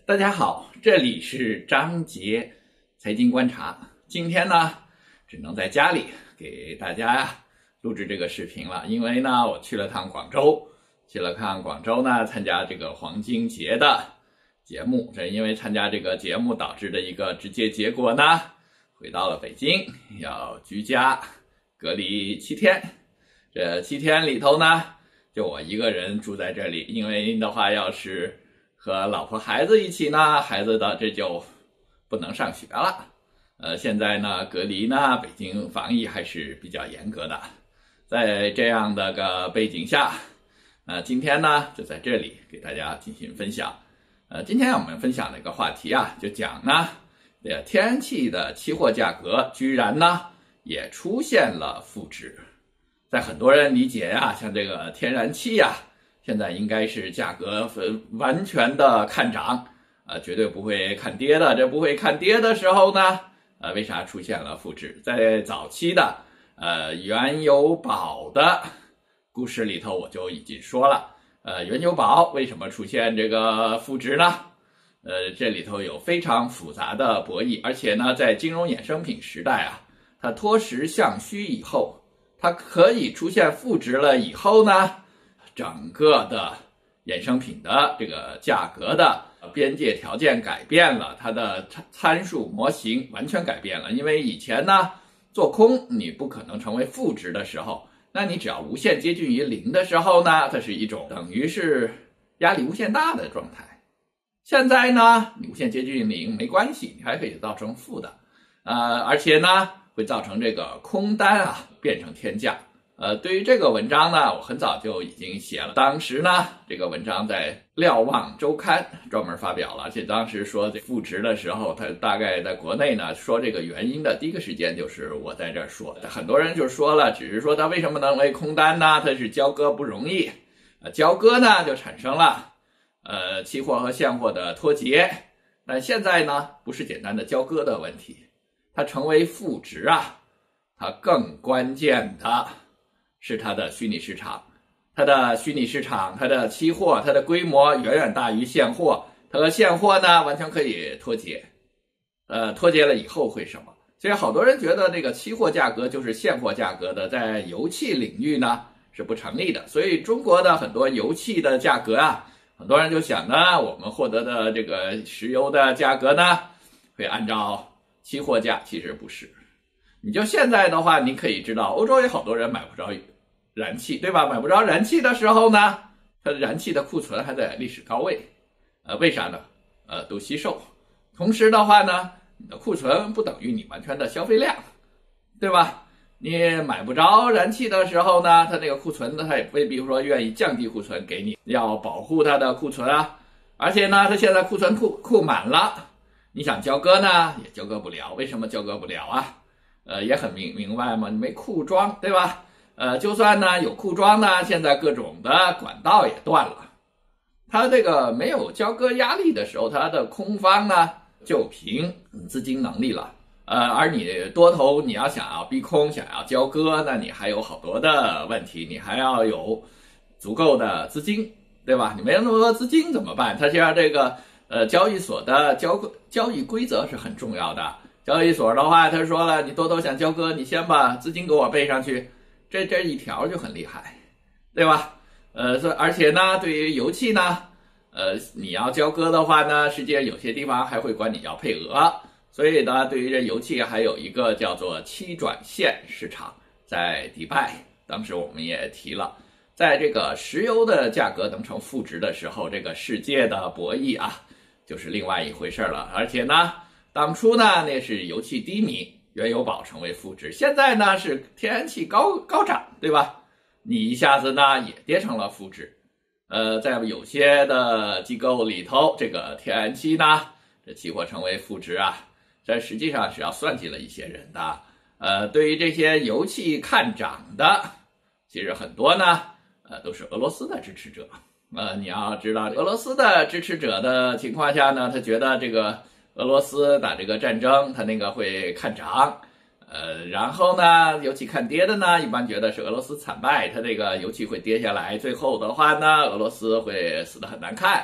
大家好，这里是张杰财经观察。今天呢，只能在家里给大家录制这个视频了，因为呢，我去了趟广州，呢参加这个黄金节的节目。这因为参加这个节目导致的一个直接结果呢，回到了北京，要居家隔离7天。这7天里头呢，就我一个人住在这里，因为的话要是和老婆孩子一起呢，孩子的这就不能上学了。现在呢隔离呢，北京防疫还是比较严格的。在这样的个背景下，今天呢就在这里给大家进行分享。今天我们分享的一个话题啊，就讲呢，天然气的期货价格居然呢也出现了负值。在很多人理解呀，像这个天然气呀，现在应该是价格完全的看涨，绝对不会看跌的。这不会看跌的时候呢，为啥出现了负值？在早期的原油宝的故事里头，我就已经说了，原油宝为什么出现这个负值呢？这里头有非常复杂的博弈，而且呢，在金融衍生品时代啊，它脱实向虚以后，它可以出现负值了以后呢，整个的衍生品的这个价格的边界条件改变了，它的参数模型完全改变了。因为以前呢，做空你不可能成为负值的时候，那你只要无限接近于0的时候呢，它是一种等于是压力无限大的状态。现在呢，你无限接近于0没关系，你还可以造成负的，而且呢，会造成这个空单啊变成天价。对于这个文章呢，我很早就已经写了。当时呢，这个文章在瞭望周刊专门发表了，而且当时说这负值的时候，它大概在国内呢说这个原因的第一个时间就是我在这儿说。很多人就说了，只是说它为什么能为空单呢？它是交割不容易，交割呢就产生了期货和现货的脱节。但现在呢，不是简单的交割的问题，它成为负值啊，它更关键的是它的虚拟市场。它的虚拟市场，它的期货，它的规模远远大于现货，它和现货呢完全可以脱节。脱节了以后会什么？所以好多人觉得这个期货价格就是现货价格的，在油气领域呢是不成立的。所以中国的很多油气的价格啊，很多人就想呢，我们获得的这个石油的价格呢会按照期货价，其实不是。你就现在的话，你可以知道欧洲有好多人买不着燃气，对吧？买不着燃气的时候呢，它的燃气的库存还在历史高位。为啥呢？都惜售。同时的话呢，你的库存不等于你完全的消费量，对吧？你买不着燃气的时候呢，它这个库存呢，它也未必说愿意降低库存给你，要保护它的库存啊。而且呢，它现在库存库满了，你想交割呢，也交割不了。为什么交割不了啊？也很明白嘛，你没库装，对吧？就算呢有库装呢，现在各种的管道也断了。它这个没有交割压力的时候，它的空方呢就凭资金能力了。而你多头你要想要逼空，想要交割，那你还有好多的问题，你还要有足够的资金，对吧？你没有那么多资金怎么办？它像这个交易所的交易规则是很重要的。交易所的话，他说了，你多头想交割，你先把资金给我备上去，这一条就很厉害，对吧？而且呢，对于油气呢，你要交割的话呢，世界有些地方还会管你要配额，所以呢，对于这油气还有一个叫做期转线市场，在迪拜，当时我们也提了，在这个石油的价格能成负值的时候，这个世界的博弈啊，就是另外一回事了。而且呢，当初呢，那是油气低迷，原油宝成为负值，现在呢是天然气高涨，对吧？你一下子呢也跌成了负值。在有些的机构里头，这个天然气呢，这期货成为负值啊，这实际上是要算计了一些人的。对于这些油气看涨的，其实很多呢，都是俄罗斯的支持者。你要知道，俄罗斯的支持者的情况下呢，他觉得这个俄罗斯打这个战争，他那个会看涨。然后呢，油气看跌的呢，一般觉得是俄罗斯惨败，它这个油气会跌下来，最后的话呢，俄罗斯会死得很难看。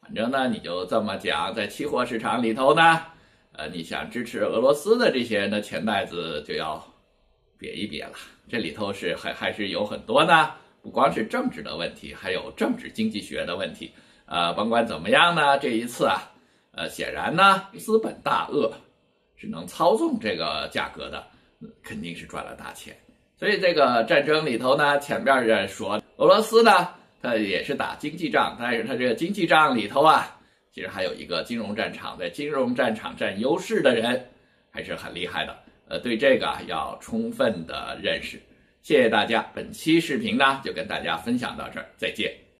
反正呢，你就这么讲，在期货市场里头呢，你想支持俄罗斯的这些人的钱袋子就要瘪一瘪了。这里头还是有很多呢，不光是政治的问题，还有政治经济学的问题。甭管怎么样呢，这一次啊，显然呢，资本大鳄是能操纵这个价格的，肯定是赚了大钱。所以这个战争里头呢，前面人说俄罗斯呢，它也是打经济仗，但是它这个经济仗里头啊，其实还有一个金融战场，在金融战场占优势的人还是很厉害的。对这个要充分的认识。谢谢大家，本期视频呢就跟大家分享到这儿，再见。